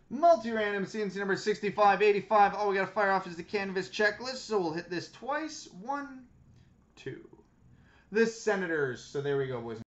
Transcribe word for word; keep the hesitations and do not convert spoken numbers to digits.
Multi Random C and C number sixty-five eighty-five. All we got to fire off is the canvas checklist, so we'll hit this twice. One, two. The Senators. So there we go, boys.